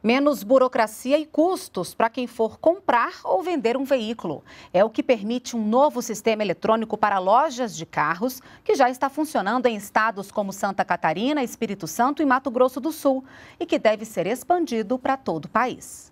Menos burocracia e custos para quem for comprar ou vender um veículo. É o que permite um novo sistema eletrônico para lojas de carros, que já está funcionando em estados como Santa Catarina, Espírito Santo e Mato Grosso do Sul, e que deve ser expandido para todo o país.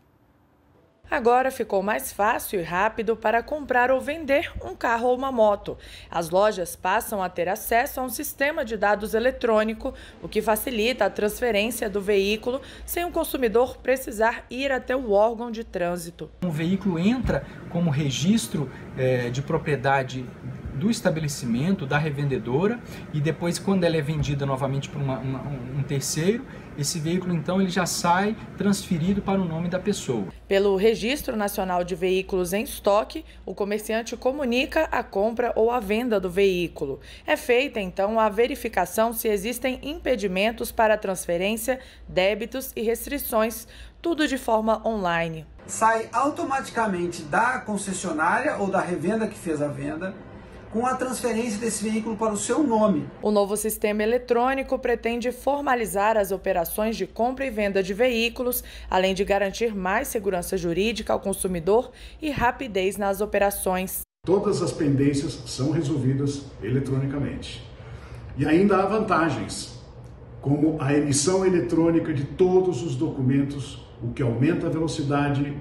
Agora ficou mais fácil e rápido para comprar ou vender um carro ou uma moto. As lojas passam a ter acesso a um sistema de dados eletrônico, o que facilita a transferência do veículo sem o consumidor precisar ir até o órgão de trânsito. O veículo entra como registro de propriedade do estabelecimento, da revendedora, e depois, quando ela é vendida novamente por um terceiro, esse veículo então ele já sai transferido para o nome da pessoa. Pelo Registro Nacional de Veículos em Estoque, o comerciante comunica a compra ou a venda do veículo. É feita então a verificação se existem impedimentos para a transferência, débitos e restrições, tudo de forma online. Sai automaticamente da concessionária ou da revenda que fez a venda, com a transferência desse veículo para o seu nome. O novo sistema eletrônico pretende formalizar as operações de compra e venda de veículos, além de garantir mais segurança jurídica ao consumidor e rapidez nas operações. Todas as pendências são resolvidas eletronicamente. E ainda há vantagens, como a emissão eletrônica de todos os documentos, o que aumenta a velocidade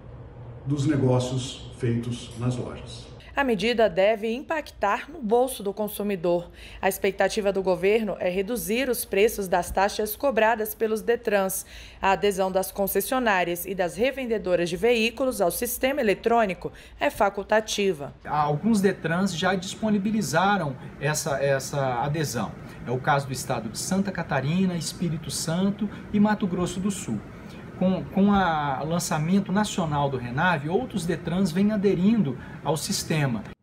dos negócios feitos nas lojas. A medida deve impactar no bolso do consumidor. A expectativa do governo é reduzir os preços das taxas cobradas pelos Detrans. A adesão das concessionárias e das revendedoras de veículos ao sistema eletrônico é facultativa. Alguns Detrans já disponibilizaram essa adesão. É o caso do estado de Santa Catarina, Espírito Santo e Mato Grosso do Sul. Com o lançamento nacional do Renave, outros Detrans vêm aderindo ao sistema.